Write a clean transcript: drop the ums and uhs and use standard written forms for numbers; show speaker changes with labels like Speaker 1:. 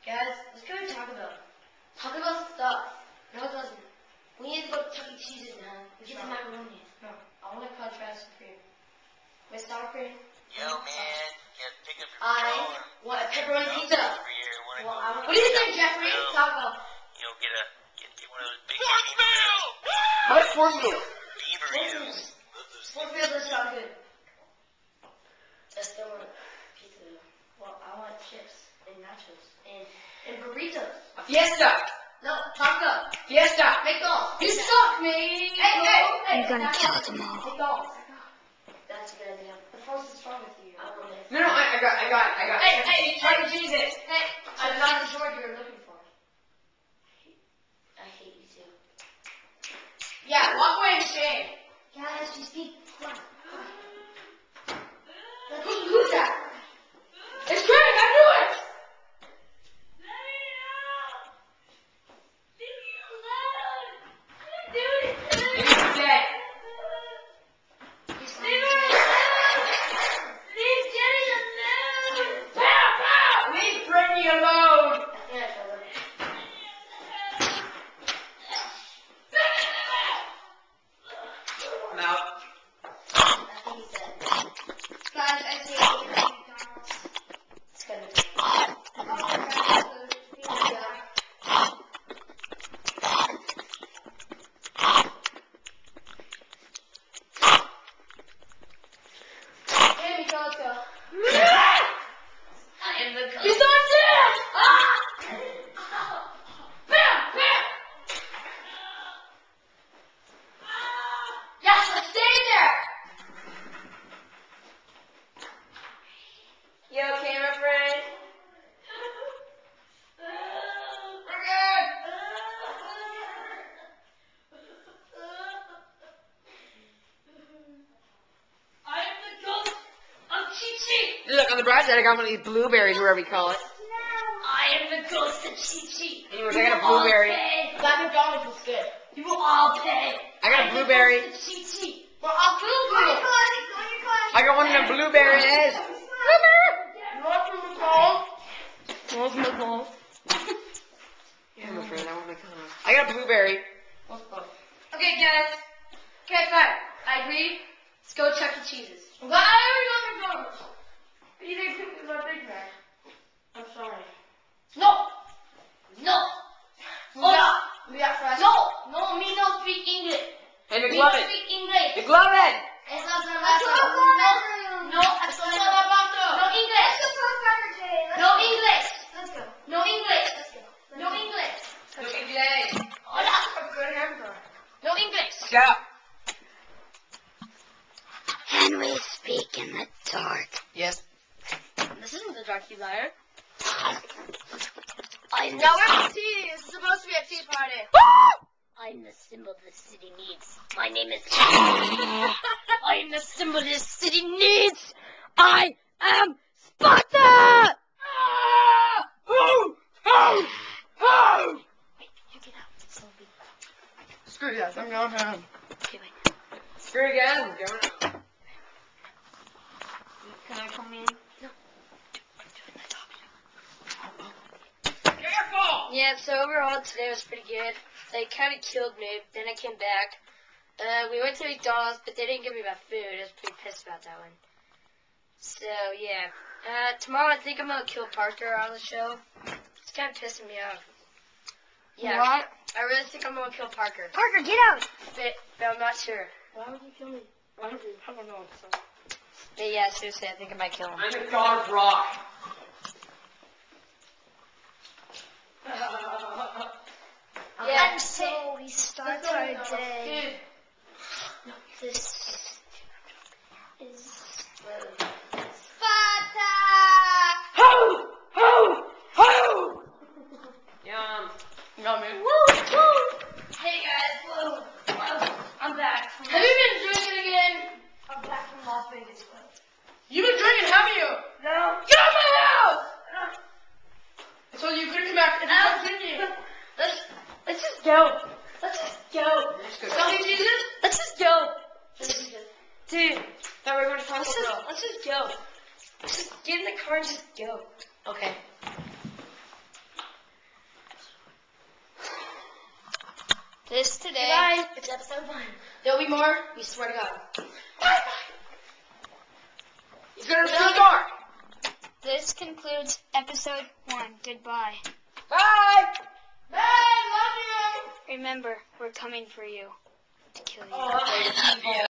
Speaker 1: Guys, let's go to Taco Bell. Taco Bell stuff. No, it doesn't. We need to go to Chuck E. Cheese's, man. We get the macaroni. No, I want to contrast the cream. With sour cream.
Speaker 2: Yo, man, can't pick up your
Speaker 1: I want a pepperoni pizza.
Speaker 2: What
Speaker 1: do you think, Jeffrey? Taco Bell.
Speaker 2: You know, get one of those big
Speaker 3: How about cornmeal?
Speaker 2: beaveritos.
Speaker 1: Pork doesn't sound good. I still want pizza though. Well, I want chips and nachos and burritos.
Speaker 3: A fiesta.
Speaker 1: No, taco.
Speaker 3: Fiesta.
Speaker 1: McDonald's.
Speaker 3: You suck, man.
Speaker 1: Hey.
Speaker 4: I'm gonna kill them all.
Speaker 1: McDonald's. That's a good idea. The force is strong with you. I want it.
Speaker 3: No, I got it.
Speaker 1: Hey,
Speaker 3: Chuck E. Cheese's.
Speaker 1: Hey, I'm not the sword you're looking for. I hate you too.
Speaker 3: Yeah, walk away in shame.
Speaker 1: Guys, just be quiet.
Speaker 3: Who's that? It's Craig, I knew it! He's dead. Leave Brittany alone! I'm out.
Speaker 1: Guys, I say McDonald's. It's gonna be Hey, McDonald's, go. I am the
Speaker 3: He's not dead!
Speaker 1: Yes, let's stay there.
Speaker 3: You okay, my friend? We're good!
Speaker 1: I am the ghost of Chi-Chi.
Speaker 3: Look, on the bright side, I got one of these blueberries, wherever you call it.
Speaker 1: I am the ghost of Chi-Chi.
Speaker 3: Anyways, I got a blueberry.
Speaker 1: That McDonald's was good. You will all pay.
Speaker 3: I got a blueberry.
Speaker 1: Chi-Chi. We're all good.
Speaker 3: I got one of them blueberries.
Speaker 1: You want some McDonald's?
Speaker 3: What's McDonald's? Yeah, my friend, I want McDonald's. I got a blueberry.
Speaker 1: Okay, guys. Okay, fine. I agree. Let's go Chuck E. Cheese's. Well, I already got McDonald's. You didn't pick me my Big Mac. I'm sorry. No. Hold on.
Speaker 3: We got fries.
Speaker 1: No, me no speak English.
Speaker 3: Hey,
Speaker 1: Me no
Speaker 3: McLovin.
Speaker 1: speak English.
Speaker 3: McLovin!
Speaker 1: Eso es no, eso es no English. No English. Let's go. No English. Let's go. No English.
Speaker 3: Look at Jay.
Speaker 1: Hola. No English.
Speaker 3: Go.
Speaker 4: Can we speak in the dark?
Speaker 3: Yes.
Speaker 1: This isn't the dark, you liar.
Speaker 4: I'm
Speaker 1: Now we're at tea. This is supposed to be a tea party.
Speaker 4: I'm the symbol the city needs. My name is I am the symbol this city needs. I am Sparta! Wait, you get out. Sylvie.
Speaker 3: Screw yes, I'm going home.
Speaker 4: Okay, wait.
Speaker 3: Screw yes, I'm going home.
Speaker 1: Can I come in?
Speaker 4: No. I'm doing the talk show.
Speaker 3: Careful!
Speaker 1: Yeah, so overall today was pretty good. They kind of killed me. Then I came back. We went to McDonald's, but they didn't give me my food. I was pretty pissed about that one. So, yeah. Tomorrow I think I'm going to kill Parker on the show. It's kind of pissing me off. Yeah.
Speaker 3: What?
Speaker 1: I really think I'm going to kill Parker.
Speaker 4: Parker, get out!
Speaker 1: But I'm not sure.
Speaker 3: Why would you kill me? I don't know.
Speaker 1: But yeah, seriously, I think I might kill him.
Speaker 3: I'm the god of rock.
Speaker 1: Yeah.
Speaker 4: And so we start our day.
Speaker 1: Dude.
Speaker 4: This is
Speaker 1: Sparta!
Speaker 3: Ho! Ho! Ho! Yum. Yummy.
Speaker 1: Hey guys, whoa. I'm back. Have you been drinking again? I'm back from Las Vegas.
Speaker 3: You've been drinking, haven't you?
Speaker 1: No.
Speaker 3: Get out of my house! I told you you couldn't come back if you
Speaker 1: Ow.
Speaker 3: kept drinking.
Speaker 1: Let's just go. Let's just go.
Speaker 3: Let's go.
Speaker 1: Tell me, Jesus. Let's just go. Dude,
Speaker 3: Thought we were going to talk
Speaker 1: let's just go. Let's just get in the car and just go.
Speaker 3: Okay.
Speaker 1: this today.
Speaker 3: Bye.
Speaker 1: It's episode 1. There'll be more. We swear to God.
Speaker 3: He's gonna open the door.
Speaker 1: This concludes episode 1. Goodbye.
Speaker 3: Bye. Bye. Love you.
Speaker 1: Remember, we're coming for you to kill you.
Speaker 3: Oh,